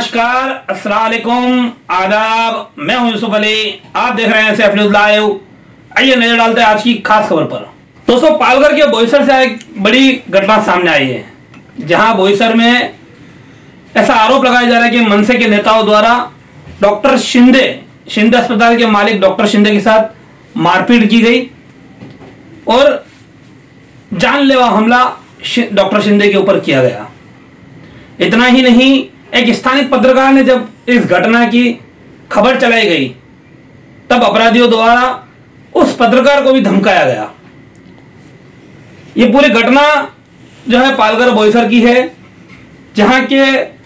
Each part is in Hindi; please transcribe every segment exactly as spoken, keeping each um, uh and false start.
नमस्कार, अस्सलाम वालेकुम, आदाब। मैं हूं यूसुफ अली, आप देख रहे हैं सैफ न्यूज़ लाइव। आइए नजर डालते हैं आज की खास खबर पर। दोस्तों, पालघर के बोईसर से एक बड़ी घटना सामने आई है, जहां बोईसर में ऐसा आरोप लगाया जा रहा है कि मनसे के नेताओं द्वारा डॉक्टर शिंदे शिंदे अस्पताल के मालिक डॉक्टर शिंदे के साथ मारपीट की गई और जानलेवा हमला डॉक्टर शिंदे के ऊपर किया गया। इतना ही नहीं, एक स्थानिक पत्रकार ने जब इस घटना की खबर चलाई गई, तब अपराधियों द्वारा उस पत्रकार को भी धमकाया गया। ये पूरी घटना जो है पालघर बोईसर की है, जहां के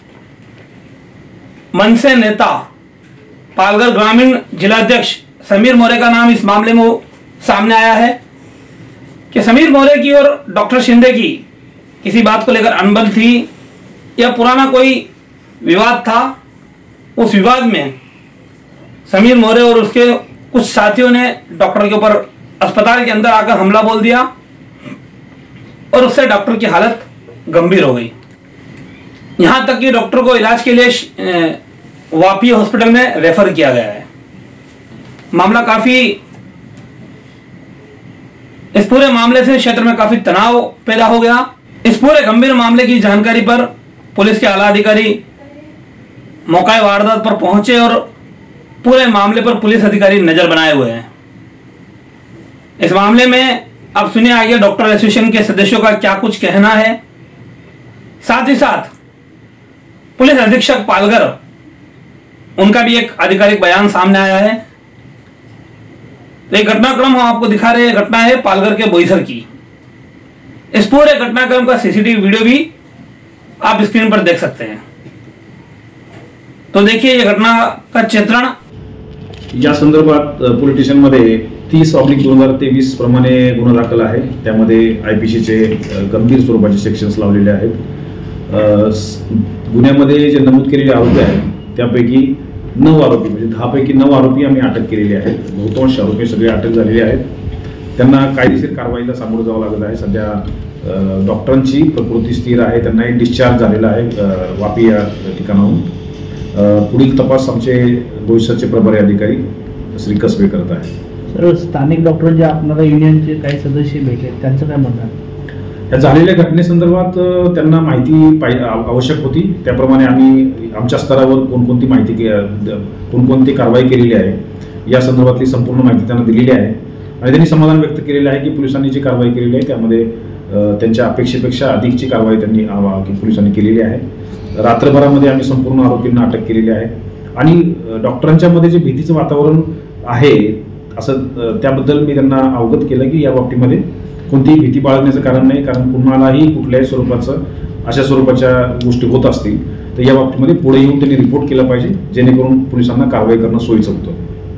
मनसे नेता पालघर ग्रामीण जिलाध्यक्ष समीर मोरे का नाम इस मामले में सामने आया है कि समीर मोरे की और डॉक्टर शिंदे की किसी बात को लेकर अनबन थी या पुराना कोई विवाद था। उस विवाद में समीर मोरे और उसके कुछ साथियों ने डॉक्टर के ऊपर अस्पताल के अंदर आकर हमला बोल दिया और उससे डॉक्टर की हालत गंभीर हो गई। यहां तक कि डॉक्टर को इलाज के लिए वापी हॉस्पिटल में रेफर किया गया है। मामला काफी इस पूरे मामले से क्षेत्र में काफी तनाव पैदा हो गया। इस पूरे गंभीर मामले की जानकारी पर पुलिस के आला अधिकारी मौका वारदात पर पहुंचे और पूरे मामले पर पुलिस अधिकारी नजर बनाए हुए हैं। इस मामले में अब सुनिए आगे डॉक्टर एसोसिएशन के सदस्यों का क्या कुछ कहना है। साथ ही साथ पुलिस अधीक्षक पालघर, उनका भी एक आधिकारिक बयान सामने आया है। तो एक घटनाक्रम हम आपको दिखा रहे हैं। घटना है पालघर के बोईसर की। इस पूरे घटनाक्रम का सीसीटीवी वीडियो भी आप स्क्रीन पर देख सकते हैं। तो देखिए ये घटना का चित्रण। या संदर्भात पोलीस स्टेशनमध्ये तीस ऑब्लिक दोन हजार तेवीस प्रमाणे गुन्हा दाखल आहे। त्यामध्ये आयपीसीचे गंभीर स्वरूपाचे सेक्शन्स लावलेले आहेत। गुन्ह्यामध्ये जे नमूद केलेले आरोपी आहेत त्यापैकी नऊ आरोपी म्हणजे दहा पैकी नऊ आरोपी आम्ही अटक केलेले आहेत। बहुतांश आरोपी सगळे अटक झालेले आहेत। त्यांना कायदेशीर कारवाईला सामोरं जावं लागत आहे। सध्या डॉक्टरांची प्रकृती स्थिर आहे, त्यांना डिस्चार्ज झालेला आहे वापी या ठिकाणाहून। पुढील तपास आमचे बोईसरचे प्रभारी अधिकारी श्री कसबे करत आहे। सर, स्थानिक डॉक्टर जे आपल्याला युनियनचे काही सदस्य भेटले, त्यांचं काय म्हणणं आहे? या झालेल्या घटनेसंदर्भात त्यांना माहिती आवश्यक होती, त्याप्रमाणे आम्ही आमच्या स्तरावर कोणकोणती माहिती कोणकोणती कारवाई केलेली आहे या संदर्भातली संपूर्ण माहिती त्यांना दिलेली आहे आणि त्यांनी समाधान व्यक्त केलेले आहे की पोलिसांनी जी कारवाई केलेली आहे त्यामध्ये त्यांच्या अपेक्षेपेक्षा अधिकची कारवाई त्यांनी पोलिसांनी केलेली आहे। रात्रभरामध्ये आम्ही संपूर्ण आरोपींना अटक केलेली आहे आणि डॉक्टरांच्या मध्ये जे भीतीचं वातावरण आहे असं त्याबद्दल मी त्यांना अवगत केलं की या बाबतीमध्ये कोणतीही भीती बाळगण्याचं कारण नाही, कारण कुणालाही कुठल्याही स्वरूपाचं अशा स्वरूपाच्या गोष्टी होत असतील तर या बाबतीमध्ये पुढे येऊन त्यांनी रिपोर्ट केला पाहिजे, जेणेकरून पोलिसांना कारवाई करणं सोयीचं होतं।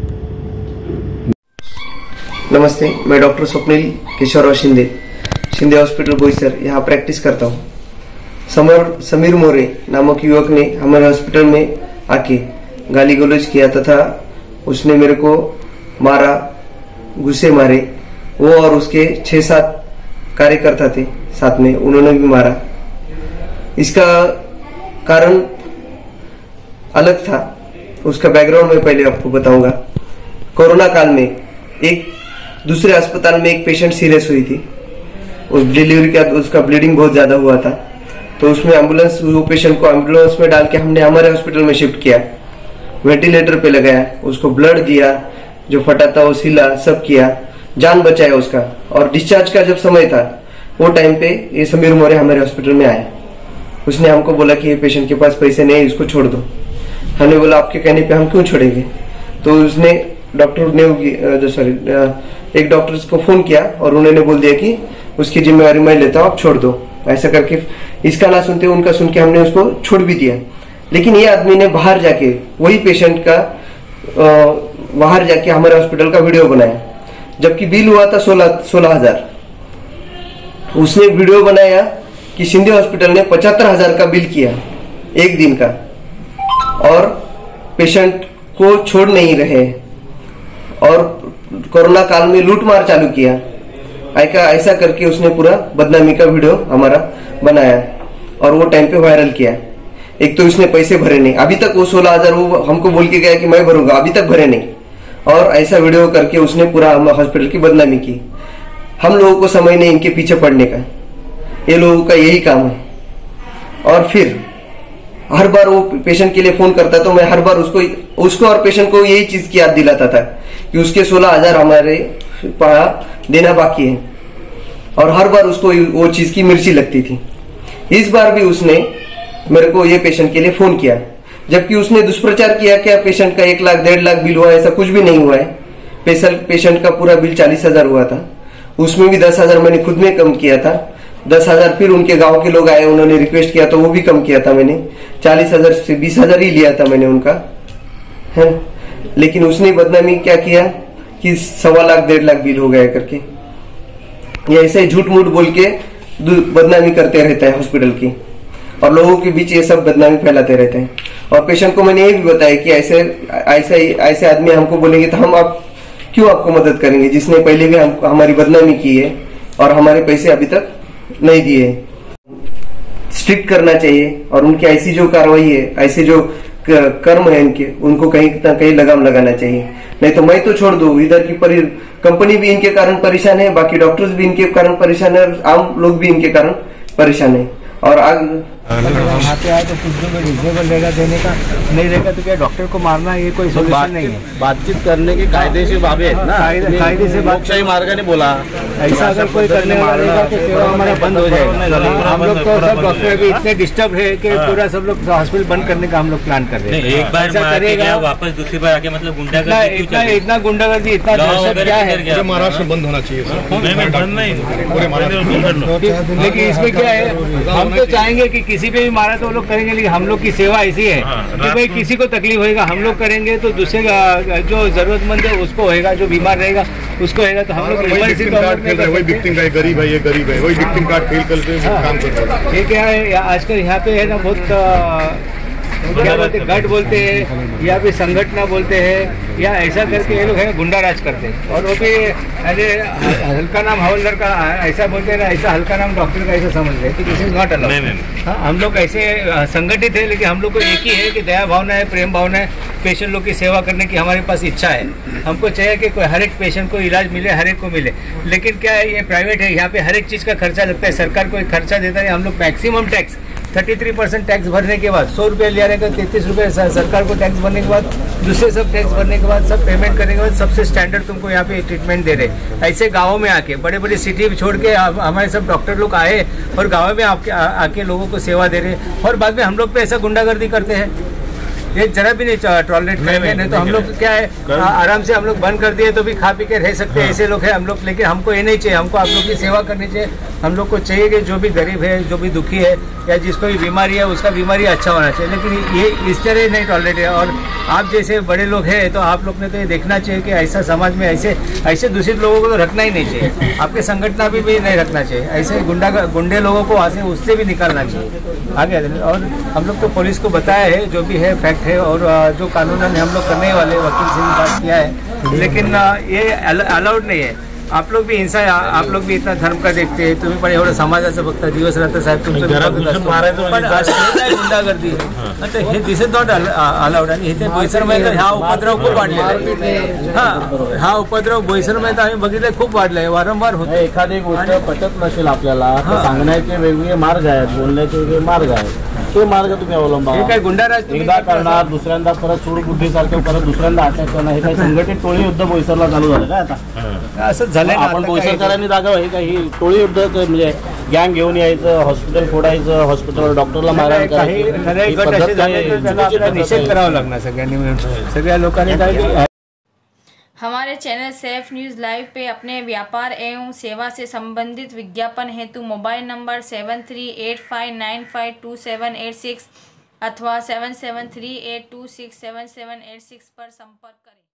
नमस्ते, मैं डॉक्टर स्वप्निल केशवराव शिंदे शिंदे हॉस्पिटल बोईसर यहाँ प्रैक्टिस करता हूँ। समर समीर मोरे नामक युवक ने हमारे हॉस्पिटल में आके गाली गलौज किया तथा उसने मेरे को मारा, घुसे मारे। वो और उसके छह सात कार्यकर्ता थे साथ में, उन्होंने भी मारा। इसका कारण अलग था, उसका बैकग्राउंड मैं पहले आपको बताऊंगा। कोरोना काल में एक दूसरे अस्पताल में एक पेशेंट सीरियस हुई थी। उस डिलीवरी के बाद उसका ब्लीडिंग बहुत ज्यादा हुआ था, तो उसमें एम्बुलेंस वो पेशेंट को एम्बुलेंस में डाल के हमने हमारे हॉस्पिटल में शिफ्ट किया, वेंटिलेटर पे लगाया, उसको ब्लड दिया, जो फटा था वो सिला, सब किया, जान बचाया उसका। और डिस्चार्ज का जब समय था वो टाइम पे ये समीर मोरे हमारे हॉस्पिटल में आया। उसने हमको बोला कि ये पेशेंट के पास पैसे नहीं, इसको छोड़ दो। हमने बोला आपके कहने पे हम क्यों छोड़ेंगे। तो उसने डॉक्टर ने जो सॉरी एक डॉक्टर को फोन किया और उन्होंने बोल दिया कि उसकी जिम्मेवारी मैं लेता हूँ, आप छोड़ दो। ऐसा करके इसका ना सुनते उनका सुन के हमने उसको छोड़ भी दिया। लेकिन ये आदमी ने बाहर जाके वही पेशेंट का बाहर जाके हमारे हॉस्पिटल का वीडियो बनाया, जबकि बिल हुआ था सोलह सोलह हजार। उसने वीडियो बनाया कि शिंदे हॉस्पिटल ने पचहत्तर हजार का बिल किया एक दिन का और पेशेंट को छोड़ नहीं रहे और कोरोना काल में लूटमार चालू किया। ऐसा करके उसने पूरा बदनामी का वीडियो हमारा बनाया और वो टाइम पे वायरल किया। एक तो उसने पैसे भरे नहीं, अभी तक वो सोलह हजार वो हमको बोल के गया कि मैं भरूंगा, अभी तक भरे नहीं, और ऐसा वीडियो करके उसने पूरा हॉस्पिटल की बदनामी की। हम लोगों को समय नहीं इनके पीछे पड़ने का, ये लोगों का यही काम है। और फिर हर बार वो पेशेंट के लिए फोन करता तो मैं हर बार उसको उसको और पेशेंट को यही चीज की याद दिलाता था कि उसके सोलह हजार हमारे देना बाकी है, और हर बार उसको वो चीज की मिर्ची लगती थी। इस बार भी उसने मेरे को ये पेशेंट के लिए फोन किया, जबकि उसने दुष्प्रचार किया क्या पेशेंट का एक लाख डेढ़ लाख बिल हुआ, ऐसा कुछ भी नहीं हुआ है। पेशेंट का पूरा बिल चालीस हजार हुआ था, उसमें भी दस हजार मैंने खुद में कम किया था। दस हजार फिर उनके गांव के लोग आए, उन्होंने रिक्वेस्ट किया तो वो भी कम किया था मैंने, चालीस हजार से बीस हजार ही लिया था मैंने उनका, है। लेकिन उसने बदनामी क्या किया कि सवा लाख डेढ़ लाख बिल हो गया करके, ये ऐसे ही झूठ मूठ बोल के बदनामी करते रहता है हॉस्पिटल की, और लोगों के बीच ये सब बदनामी फैलाते रहते हैं। और पेशेंट को मैंने ये भी बताया कि ऐसे ऐसे ऐसे आदमी हमको बोलेंगे तो हम आप क्यों आपको मदद करेंगे, जिसने पहले भी हम हमारी बदनामी की है और हमारे पैसे अभी तक नहीं दिए। स्ट्रिक्ट करना चाहिए, और उनकी ऐसी जो कार्रवाई है, ऐसे जो कर्म है इनके, उनको कहीं ना कहीं लगाम लगाना चाहिए। नहीं तो मैं तो छोड़ दूं, इधर की परि कंपनी भी इनके कारण परेशान है, बाकी डॉक्टर्स भी इनके कारण परेशान है, आम लोग भी इनके कारण परेशान है। और आग वहाँ पे आए तो कुछ जो रिजनेबल रहेगा देने का, नहीं रहेगा तो क्या डॉक्टर को मारना, ये कोई सोल्यूशन नहीं है। बातचीत करने की कायदेशीर बाबें हैं ना, कायदे से लोकशाही मार्ग ने बोला ऐसा अगर कोई करने वाला रहेगा तो सेवा हमारा बंद हो जाएगा। हम लोग तो सब डॉक्टर भी इतने डिस्टर्ब है कि पूरा सब लोग हॉस्पिटल बंद करने का हम लोग प्लान कर रहे हैं। एक बार करेगा वापस दूसरी बार आके मतलब गुंडागर्दी इतना इतना गुंडागर्दी इतना दहशत क्या है, महाराष्ट्र में बंद होना चाहिए लेकिन इसमें क्या है, हम तो चाहेंगे कि किसी पे भी मारा तो वो लोग करेंगे, लेकिन हम लोग की सेवा ऐसी है कि भाई किसी को तकलीफ होएगा हम लोग करेंगे तो दूसरे जो जरूरतमंद है उसको होएगा, जो बीमार रहेगा उसको होएगा, तो हम लोग इमरजेंसी तो वही विक्टिम का गरीब है, ये गरीब है, वही विक्टिम कार्ड फेल करके काम करते हैं। ये क्या है आजकल यहाँ पे है ना, बहुत क्या बोलते गट बोलते हैं या फिर संगठना बोलते हैं, या ऐसा करके ये लोग है गुंडा राज करते हैं। और वो भी अरे हल्का नाम हवलदार का ऐसा बोलते हैं ना, ऐसा हल्का नाम डॉक्टर का ऐसा समझ रहे हैं कि दिस इज नॉट अलाउड। हाँ, हम लोग ऐसे संगठित है, लेकिन हम लोग को एक ही है कि दया भावना है, प्रेम भावना है, पेशेंट लोग की सेवा करने की हमारे पास इच्छा है। हमको चाहिए कि कोई हर एक पेशेंट को इलाज मिले, हर एक को मिले। लेकिन क्या है, ये प्राइवेट है, यहाँ पे हर एक चीज़ का खर्चा लगता है, सरकार कोई खर्चा देता है। हम लोग मैक्सिमम टैक्स तैंतीस परसेंट टैक्स भरने के बाद, सौ रुपये लिया रहेगा, तैंतीस रुपये सरकार को टैक्स भरने के बाद, दूसरे सब टैक्स भरने के बाद, सब पेमेंट करने के बाद सबसे स्टैंडर्ड तुमको यहाँ पे ट्रीटमेंट दे रहे। ऐसे गाँवों में आके, बड़े बड़े सिटी छोड़ के हमारे सब डॉक्टर लोग आए और गाँव में आके आके लोगों को सेवा दे रहे, और बाद में हम लोग पे ऐसा गुंडागर्दी करते हैं। ये जरा भी नहीं टॉलरेट करेंगे, नहीं तो हम लोग क्या है आराम से हम लोग बंद कर दिए तो भी खा पी के रह सकते हैं, ऐसे लोग हैं हम लोग। लेकिन हमको ये नहीं चाहिए, हमको आप लोग की सेवा करनी चाहिए। हम लोग को चाहिए कि जो भी गरीब है, जो भी दुखी है, या जिसको भी बीमारी है, उसका बीमारी अच्छा होना चाहिए। लेकिन ये इस तरह नहीं टॉलरेट है। और आप जैसे बड़े लोग हैं तो आप लोग ने तो ये देखना चाहिए कि ऐसा समाज में ऐसे ऐसे दूषित लोगों को तो रखना ही नहीं चाहिए। आपके संगठन भी, भी नहीं रखना चाहिए, ऐसे गुंडा गुंडे लोगों को वहाँ से उससे भी निकालना चाहिए आगे। और हम लोग तो पुलिस को बताया है जो भी है फैक्ट है, और जो कानूनन हम लोग करने वाले वकील से भी बात किया है, लेकिन ये अलाउड नहीं है। आप लोग भी हिंसा, आप लोग भी इतना धर्म का देखते हैं, तुम्ही पण एवढं समाजाचं बघता दिवस रात्र साहेब तुमचं गुंडागर्दी आता हे दिस इज नॉट अलाउड। आणि इथे बोईसरमध्ये हा उपद्रव खूप वाढलेला आहे। हा हा उपद्रव बोईसरमध्ये आम्ही बघितलं खूप वाढलाय, वारंवार होतो। एखादी गोष्ट पटत नसेल आपल्याला तर सांगण्याचे वेगवेगळे मार्ग आहेत, बोलण्याचे वेगवेगळे मार्ग आहेत, ते मार्ग तुम्ही अवलंबा। हे काय गुंडाराज एकदा करणार, दुसऱ्यांदा परत सूडबुद्धीसारखं परत दुसऱ्यांदा अटॅक करणं, हे काही संघटित टोळी युद्ध बोईसरला चालू झालं काय आता? असं झालंय ना, आपण बोईसरकरांनी जागा आहे का ही टोळी युद्ध म्हणजे गँग घेऊन यायचं, हॉस्पिटल फोडायचं, हॉस्पिटल डॉक्टरला मारायला काही गट असे झाले तर त्याला आपल्याला निषेध करावा लागणार सगळ्यांनी मिळून, सगळ्या लोकांनी काय। हमारे चैनल सेफ न्यूज़ लाइव पे अपने व्यापार एवं सेवा से संबंधित विज्ञापन हेतु mobile number seven three eight five nine five two seven eight six अथवा seven seven three eight two six seven seven eight six पर संपर्क करें।